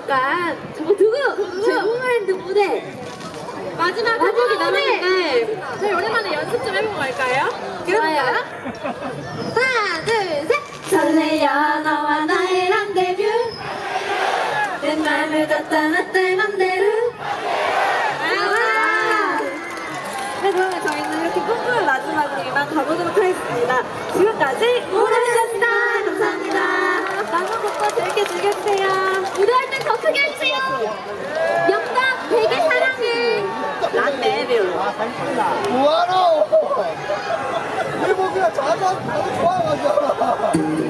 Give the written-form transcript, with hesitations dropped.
잠깐 저거 두고 저희 모모랜드 무대 마지막이 남았는데 저희 오랜만에 연습 좀 해보고 갈까요? 좋아요. 하나 둘 셋. 설레요 너와 나의 랑데뷰 내 맘을 갖다 놨대 맘대로. 네, 그러면 저희는 이렇게 뿜뿜을 마지막으로 이만 가보도록 하겠습니다. 지금까지 모모랜드였습니다. 감사합니다. 남은 곡도 재밌게 즐겨주세요. 무대할 땐 더 크게 해주세요. 영광 되게 사랑해. 랑데뷰. 뭐하노? 일본 그냥 자주 하고 좋아가지고.